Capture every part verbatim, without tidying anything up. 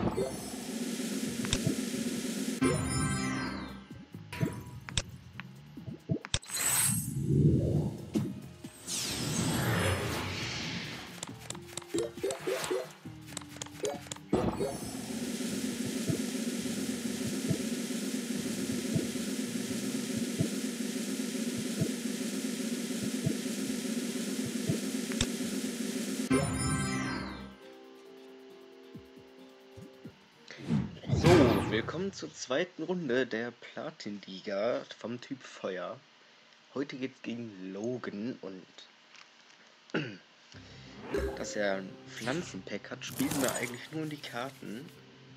Willkommen zur zweiten Runde der Platin-Liga vom Typ Feuer. Heute geht's gegen Logan und dass er ein Pflanzenpack hat, spielen wir eigentlich nur in die Karten,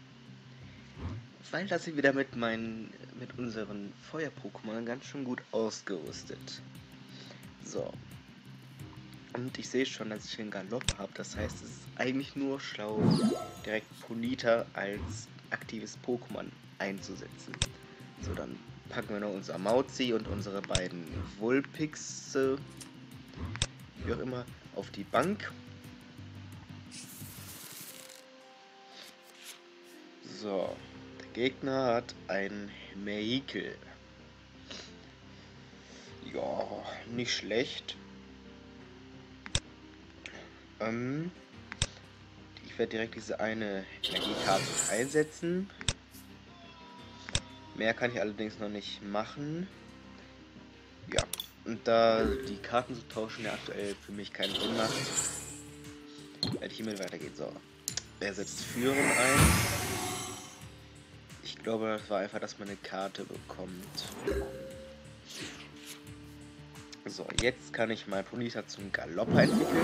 weil das sie wieder mit meinen, mit unseren Feuer-Pokémon ganz schön gut ausgerüstet. So. Und ich sehe schon, dass ich einen Galopp habe, das heißt, es ist eigentlich nur schlau, direkt Ponyta als aktives Pokémon einzusetzen. So, dann packen wir noch unser Mauzi und unsere beiden Vulpix, äh, wie auch immer, auf die Bank. So, der Gegner hat ein Meikle. Ja, nicht schlecht. Ähm, ich werde direkt diese eine Energiekarte einsetzen. Mehr kann ich allerdings noch nicht machen. Ja, und da die Karten zu tauschen ja aktuell für mich keinen Sinn macht, werde ich hiermit weitergehen. So, er setzt Führen ein. Ich glaube, das war einfach, dass man eine Karte bekommt. So, jetzt kann ich mein Ponyta zum Galopp entwickeln.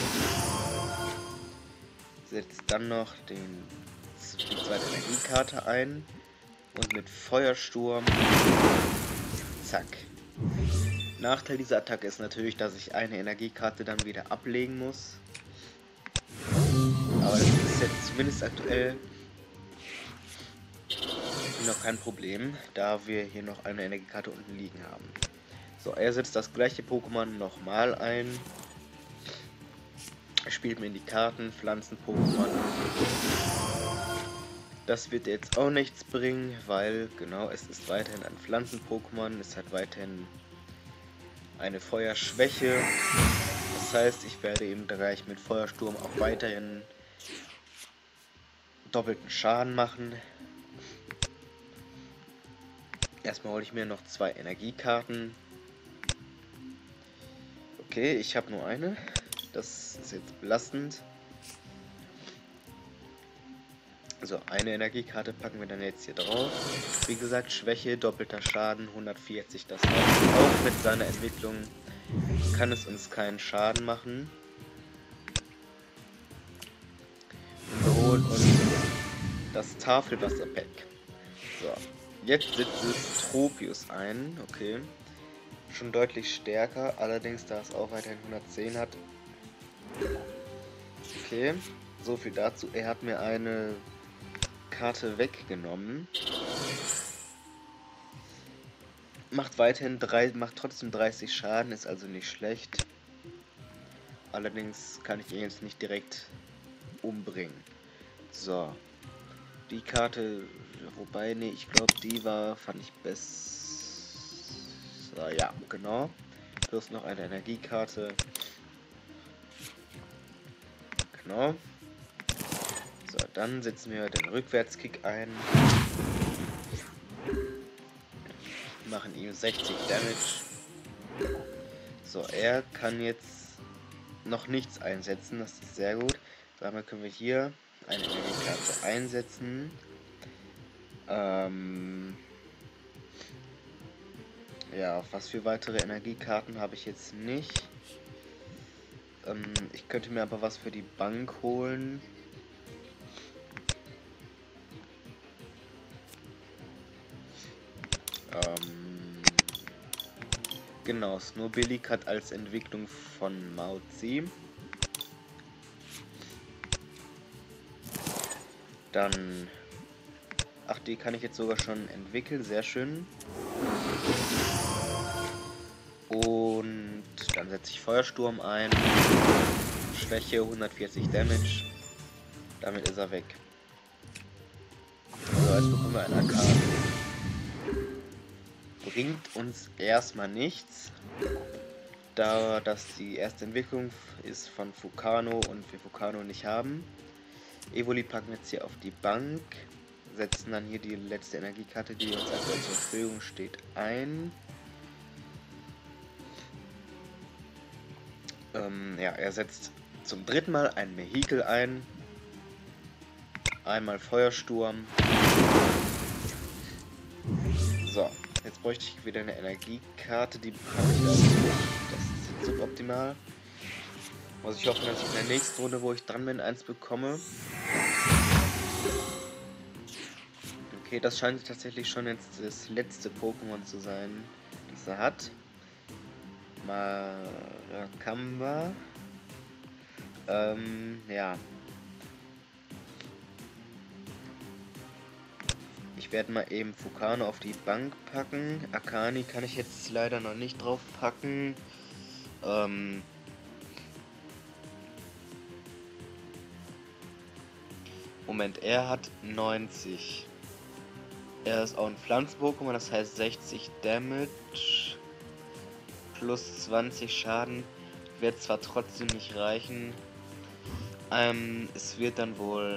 Setzt dann noch den, die zweite Energiekarte ein. Und mit Feuersturm. Zack. Nachteil dieser Attacke ist natürlich, dass ich eine Energiekarte dann wieder ablegen muss. Aber das ist jetzt zumindest aktuell noch kein Problem, da wir hier noch eine Energiekarte unten liegen haben. So, er setzt das gleiche Pokémon nochmal ein. Er spielt mir in die Karten, Pflanzen-Pokémon. Das wird jetzt auch nichts bringen, weil, genau, es ist weiterhin ein Pflanzen-Pokémon. Es hat weiterhin eine Feuerschwäche. Das heißt, ich werde im Bereich mit Feuersturm auch weiterhin doppelten Schaden machen. Erstmal hole ich mir noch zwei Energiekarten. Okay, ich habe nur eine. Das ist jetzt belastend. So, eine Energiekarte packen wir dann jetzt hier drauf. Wie gesagt, Schwäche, doppelter Schaden, hundertvierzig. Das heißt, auch mit seiner Entwicklung kann es uns keinen Schaden machen. Und wir holen uns das Tafelwasser-Pack. So, jetzt setzt es Tropius ein. Okay. Schon deutlich stärker, allerdings da es auch weiterhin hundertzehn hat. Okay, so viel dazu. Er hat mir eine Karte weggenommen. Macht weiterhin drei, macht trotzdem dreißig Schaden, ist also nicht schlecht. Allerdings kann ich ihn jetzt nicht direkt umbringen. So, die Karte, wobei, nee, ich glaube, die war, fand ich besser. Ja, genau. Plus noch eine Energiekarte. Genau. So, dann setzen wir den Rückwärtskick ein. Machen ihm sechzig Damage. So, er kann jetzt noch nichts einsetzen, das ist sehr gut. Damit können wir hier eine Energiekarte einsetzen. Ähm ja, was für weitere Energiekarten habe ich jetzt nicht. Ähm, ich könnte mir aber was für die Bank holen. Ähm, genau, Snowbillig hat als Entwicklung von Mauzi. Dann, ach, die kann ich jetzt sogar schon entwickeln, sehr schön. Und dann setze ich Feuersturm ein. Schwäche hundertvierzig Damage. Damit ist er weg. aber jetzt bekommen wir einen Arkan. Bringt uns erstmal nichts, da das die erste Entwicklung ist von Fukano und wir Fukano nicht haben. Evoli packen wir jetzt hier auf die Bank, setzen dann hier die letzte Energiekarte, die uns aktuell zur Verfügung steht, ein. Ähm, ja, er setzt zum dritten Mal ein Vehikel ein. Einmal Feuersturm. So, jetzt bräuchte ich wieder eine Energiekarte, die habe ich leider nicht. Das ist suboptimal. Muss ich hoffen, dass ich in der nächsten Runde, wo ich dran bin, eins bekomme. Okay, das scheint tatsächlich schon jetzt das letzte Pokémon zu sein, das er hat. Marakamba. Ähm, ja. Ich werde mal eben Fukano auf die Bank packen. Akani kann ich jetzt leider noch nicht drauf packen. Ähm. Moment, er hat neunzig. Er ist auch ein Pflanzen-Pokémon, das heißt sechzig Damage plus zwanzig Schaden. Wird zwar trotzdem nicht reichen. Ähm, es wird dann wohl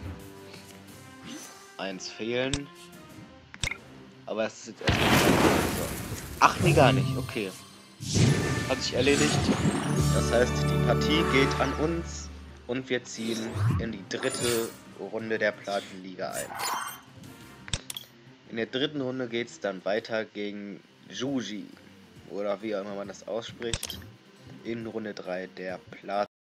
eins fehlen. Aber es ist jetzt erstmal so. Ach nee, gar nicht. Okay. Hat sich erledigt. Das heißt, die Partie geht an uns und wir ziehen in die dritte Runde der Platinliga ein. In der dritten Runde geht es dann weiter gegen Juji. Oder wie auch immer man das ausspricht. In Runde drei der Platin.